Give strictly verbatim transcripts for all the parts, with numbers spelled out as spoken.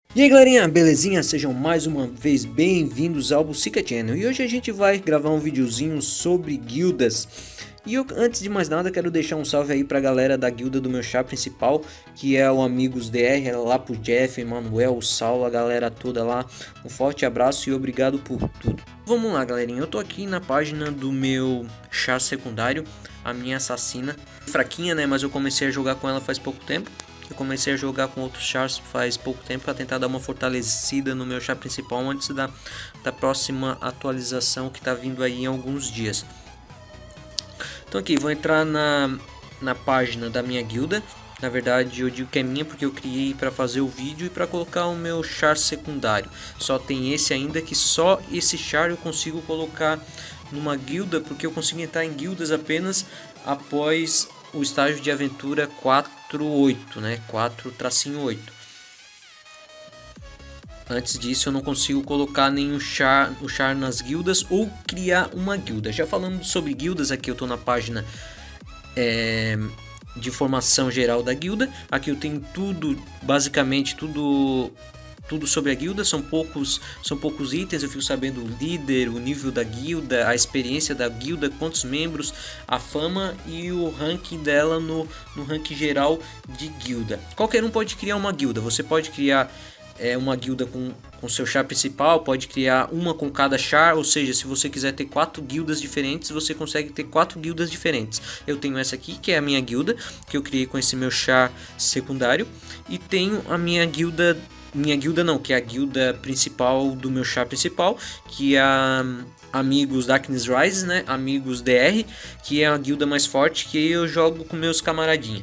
E aí galerinha, belezinha? Sejam mais uma vez bem-vindos ao Bucica Channel. E hoje a gente vai gravar um videozinho sobre guildas. E eu, antes de mais nada, quero deixar um salve aí pra galera da guilda do meu chá principal, que é o Amigos D R, lá pro Jeff, Emanuel, o Saulo, a galera toda lá. Um forte abraço e obrigado por tudo. Vamos lá galerinha, eu tô aqui na página do meu chá secundário, a minha assassina. Fraquinha, né, mas eu comecei a jogar com ela faz pouco tempo. Eu comecei a jogar com outros chars faz pouco tempo para tentar dar uma fortalecida no meu char principal antes da, da próxima atualização que está vindo aí em alguns dias. Então aqui, vou entrar na, na página da minha guilda. Na verdade eu digo que é minha porque eu criei para fazer o vídeo e para colocar o meu char secundário. Só tem esse ainda, que só esse char eu consigo colocar numa guilda, porque eu consigo entrar em guildas apenas após o estágio de aventura quatro oito, né? quatro oito. Antes disso eu não consigo colocar nenhum char, o char nas guildas ou criar uma guilda. Já falando sobre guildas, aqui eu estou na página é, de informação geral da guilda. Aqui eu tenho tudo, basicamente tudo... Tudo sobre a guilda, são poucos, são poucos itens, eu fico sabendo o líder, o nível da guilda, a experiência da guilda, quantos membros, a fama e o ranking dela no, no ranking geral de guilda. Qualquer um pode criar uma guilda, você pode criar é, uma guilda com, com seu char principal, pode criar uma com cada char, ou seja, se você quiser ter quatro guildas diferentes, você consegue ter quatro guildas diferentes. Eu tenho essa aqui, que é a minha guilda, que eu criei com esse meu char secundário, e tenho a minha guilda... Minha guilda não, que é a guilda principal do meu char principal, que é a Amigos Darkness Rise, né? Amigos D R, que é a guilda mais forte, que eu jogo com meus camaradinhos.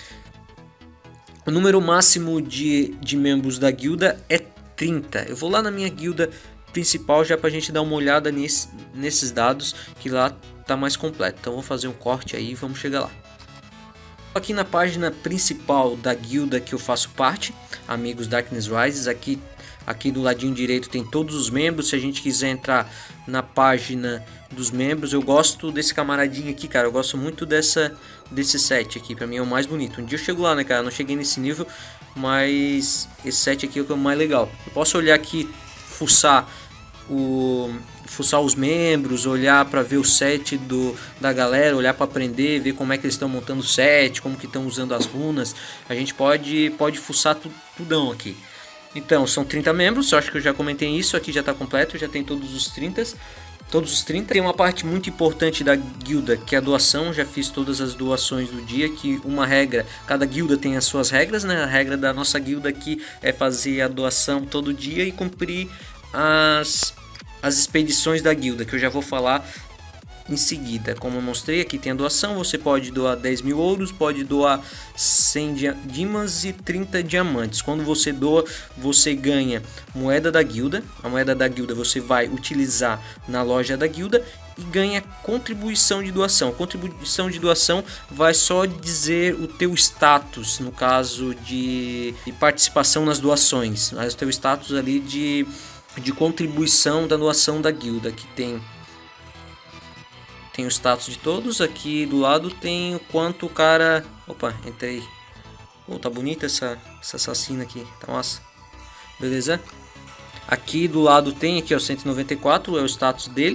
O número máximo de, de membros da guilda é trinta. Eu vou lá na minha guilda principal já pra gente dar uma olhada nesse, nesses dados, que lá tá mais completo. Então vou fazer um corte aí e vamos chegar lá. Aqui na página principal da guilda que eu faço parte, Amigos Darkness Rises, aqui, aqui do ladinho direito tem todos os membros. Se a gente quiser entrar na página dos membros, eu gosto desse camaradinho aqui, cara, eu gosto muito dessa, desse set aqui, pra mim é o mais bonito. Um dia eu chego lá, né, cara, eu não cheguei nesse nível, mas esse set aqui é o que é o mais legal. Eu posso olhar aqui, fuçar o... fuçar os membros, olhar para ver o set do, da galera, olhar para aprender, ver como é que eles estão montando o set, como que estão usando as runas. A gente pode, pode fuçar tu, tudão aqui. Então, são trinta membros, eu acho que eu já comentei isso, aqui já está completo, já tem todos os trinta. Todos os trinta. Tem uma parte muito importante da guilda, que é a doação. Já fiz todas as doações do dia, que uma regra, cada guilda tem as suas regras, né? A regra da nossa guilda aqui é fazer a doação todo dia e cumprir as... as expedições da guilda, que eu já vou falar em seguida. Como eu mostrei, aqui tem a doação, você pode doar dez mil ouros, pode doar cem dimas e trinta diamantes. Quando você doa, você ganha moeda da guilda, a moeda da guilda você vai utilizar na loja da guilda e ganha contribuição de doação. Contribuição de doação vai só dizer o teu status, no caso de, de participação nas doações, mas o teu status ali de de contribuição da doação da guilda, que tem tem o status de todos. Aqui do lado tem o quanto o cara... Opa, entrei. Pô, tá bonita essa, essa assassina aqui, tá massa. Beleza? Aqui do lado tem aqui, ó, cento e noventa e quatro é o status dele.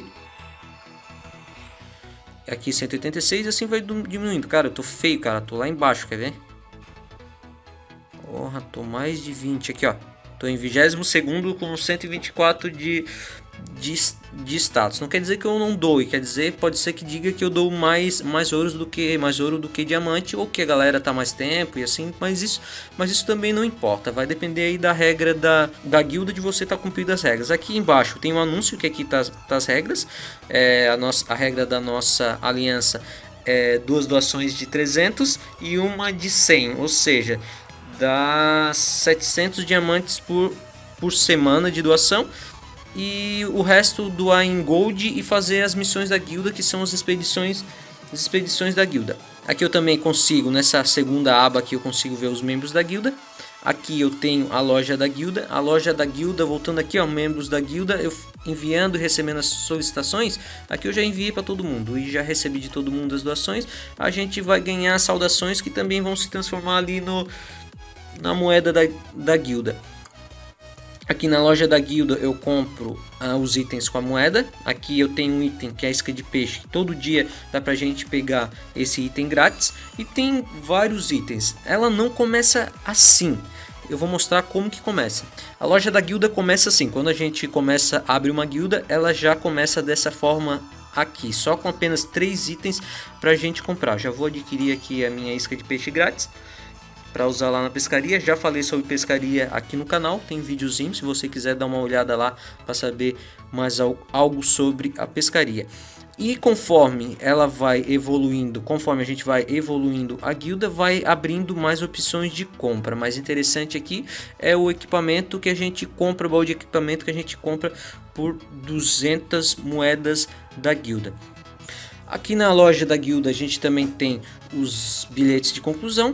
Aqui cento e oitenta e seis, assim vai diminuindo. Cara, eu tô feio, cara, tô lá embaixo, quer ver? Porra, tô mais de vinte aqui, ó. Tô em vigésimo segundo com cento e vinte e quatro de, de, de status. Não quer dizer que eu não doe, quer dizer, pode ser que diga que eu dou mais, mais ouros do que mais ouro do que diamante, ou que a galera tá mais tempo e assim, mas isso, mas isso também não importa. Vai depender aí da regra da, da guilda, de você estar tá cumprindo as regras. Aqui embaixo tem um anúncio que aqui tá, tá as regras. É, a, nossa, a regra da nossa aliança é duas doações de trezentos e uma de cem, ou seja, dá setecentos diamantes por, por semana de doação, e o resto doar em gold e fazer as missões da guilda, que são as expedições, as expedições da guilda. Aqui eu também consigo, nessa segunda aba aqui eu consigo ver os membros da guilda. Aqui eu tenho a loja da guilda, a loja da guilda, voltando aqui, ó, membros da guilda, eu enviando e recebendo as solicitações. Aqui eu já enviei para todo mundo e já recebi de todo mundo as doações. A gente vai ganhar saudações que também vão se transformar ali no na moeda da, da guilda. Aqui na loja da guilda eu compro ah, os itens com a moeda. Aqui eu tenho um item que é a isca de peixe. Todo dia dá pra gente pegar esse item grátis. E tem vários itens. Ela não começa assim. Eu vou mostrar como que começa. A loja da guilda começa assim. Quando a gente começa a abrir uma guilda, ela já começa dessa forma aqui. Só com apenas três itens pra gente comprar. Já vou adquirir aqui a minha isca de peixe grátis para usar lá na pescaria. Já falei sobre pescaria aqui no canal, tem videozinho se você quiser dar uma olhada lá para saber mais algo sobre a pescaria. E conforme ela vai evoluindo, conforme a gente vai evoluindo a guilda, vai abrindo mais opções de compra. Mais interessante aqui é o equipamento que a gente compra, o baú de equipamento que a gente compra por duzentas moedas da guilda. Aqui na loja da guilda a gente também tem os bilhetes de conclusão.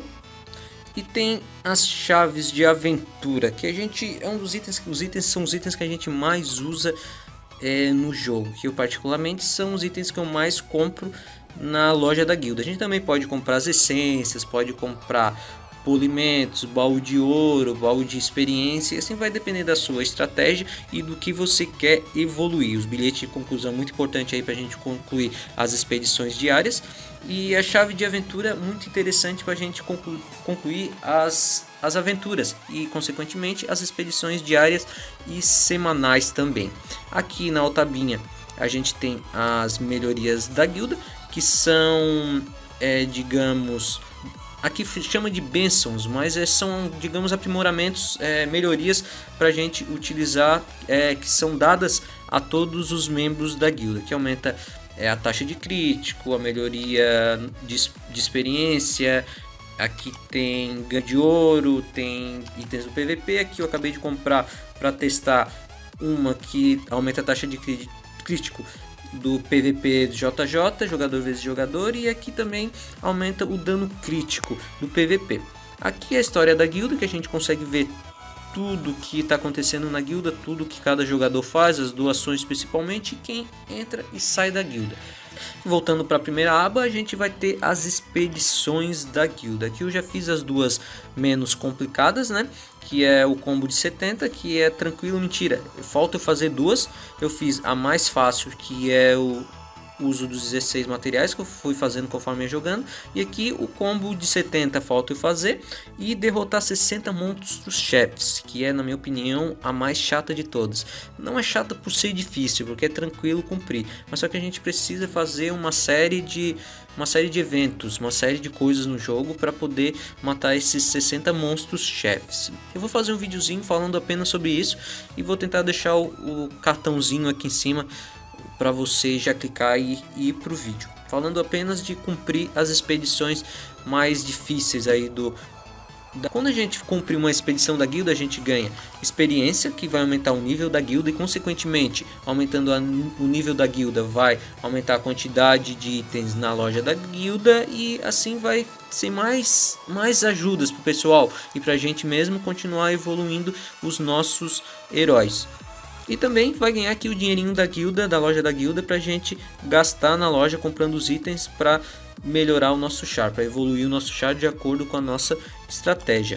E tem as chaves de aventura, que a gente é um dos itens, os itens são os itens que a gente mais usa é, no jogo, que eu particularmente são os itens que eu mais compro na loja da guilda. A gente também pode comprar as essências, pode comprar polimentos, baú de ouro, baú de experiência, e assim vai depender da sua estratégia e do que você quer evoluir. Os bilhetes de conclusão muito importante aí para a gente concluir as expedições diárias, e a chave de aventura muito interessante para a gente conclu concluir as, as aventuras e consequentemente as expedições diárias e semanais também. Aqui na Altabinha a gente tem as melhorias da guilda, que são é, digamos, aqui chama de bênçãos, mas é, são, digamos, aprimoramentos, é, melhorias para a gente utilizar, é, que são dadas a todos os membros da guilda, que aumenta é, a taxa de crítico, a melhoria de, de experiência. Aqui tem ganho de ouro, tem itens do P V P. Aqui eu acabei de comprar para testar uma que aumenta a taxa de crítico do P V P J J, jogador vezes jogador, e aqui também aumenta o dano crítico do P V P. Aqui é a história da guilda, que a gente consegue ver tudo que está acontecendo na guilda, tudo que cada jogador faz, as doações principalmente, e quem entra e sai da guilda. Voltando para a primeira aba, a gente vai ter as expedições da guilda. Aqui eu já fiz as duas menos complicadas, né? Que é o combo de setenta, que é tranquilo, mentira. Falta eu fazer duas. Eu fiz a mais fácil, que é o uso dos dezesseis materiais que eu fui fazendo conforme ia jogando, e aqui o combo de setenta falta eu fazer e derrotar sessenta monstros chefes, que é, na minha opinião, a mais chata de todas. Não é chata por ser difícil, porque é tranquilo cumprir, mas só que a gente precisa fazer uma série de uma série de eventos, uma série de coisas no jogo para poder matar esses sessenta monstros chefes. Eu vou fazer um videozinho falando apenas sobre isso e vou tentar deixar o, o cartãozinho aqui em cima para você já clicar e, e ir para o vídeo, falando apenas de cumprir as expedições mais difíceis aí do da... Quando a gente cumprir uma expedição da guilda, a gente ganha experiência, que vai aumentar o nível da guilda, e consequentemente, aumentando a, o nível da guilda, vai aumentar a quantidade de itens na loja da guilda, e assim vai ser mais, mais ajudas para o pessoal e para a gente mesmo continuar evoluindo os nossos heróis. E também vai ganhar aqui o dinheirinho da guilda, da loja da guilda, pra gente gastar na loja comprando os itens para melhorar o nosso char, para evoluir o nosso char de acordo com a nossa estratégia.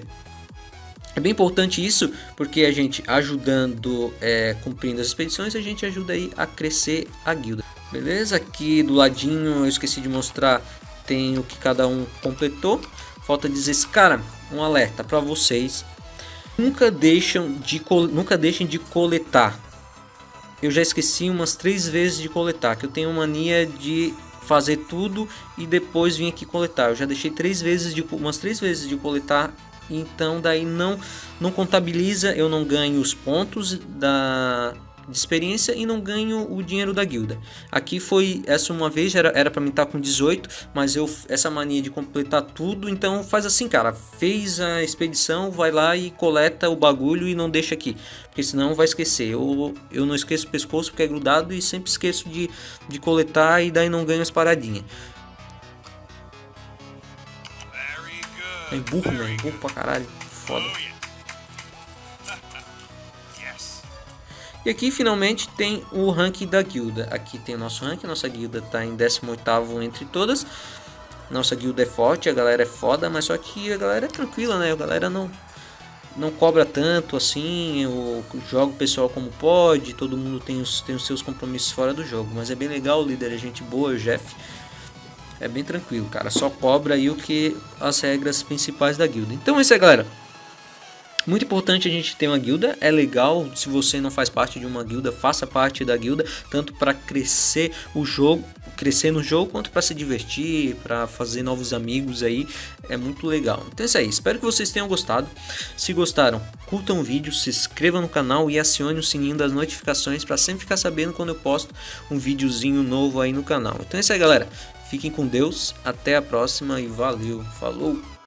É bem importante isso, porque a gente ajudando, é, cumprindo as expedições, a gente ajuda aí a crescer a guilda. Beleza? Aqui do ladinho eu esqueci de mostrar, tem o que cada um completou. Falta dizer, cara, um alerta para vocês. Nunca deixam de nunca deixem de coletar. Eu já esqueci umas três vezes de coletar, que eu tenho mania de fazer tudo e depois vir aqui coletar. Eu já deixei três vezes de umas três vezes de coletar, então daí não não contabiliza, eu não ganho os pontos da de experiência e não ganho o dinheiro da guilda. Aqui foi essa uma vez, era era para mim estar com dezoito, mas eu essa mania de completar tudo, então faz assim, cara, fez a expedição, vai lá e coleta o bagulho e não deixa aqui, porque senão vai esquecer. Eu, eu não esqueço o pescoço porque é grudado e sempre esqueço de, de coletar e daí não ganho as paradinhas. É burro, mano, burro pra caralho, foda. E aqui finalmente tem o ranking da guilda. Aqui tem o nosso ranking, nossa guilda está em décimo oitavo entre todas. Nossa guilda é forte, a galera é foda, mas só que a galera é tranquila, né? A galera não, não cobra tanto assim, eu jogo o pessoal como pode, todo mundo tem os, tem os seus compromissos fora do jogo, mas é bem legal, o líder é gente boa, o Jeff, é bem tranquilo, cara, só cobra aí o que as regras principais da guilda. Então é isso aí, galera. Muito importante a gente ter uma guilda, é legal, se você não faz parte de uma guilda, faça parte da guilda, tanto para crescer o jogo, crescer no jogo, quanto para se divertir, para fazer novos amigos aí, é muito legal. Então é isso aí, espero que vocês tenham gostado. Se gostaram, curtam o vídeo, se inscrevam no canal e acione o sininho das notificações para sempre ficar sabendo quando eu posto um videozinho novo aí no canal. Então é isso aí, galera, fiquem com Deus, até a próxima e valeu, falou!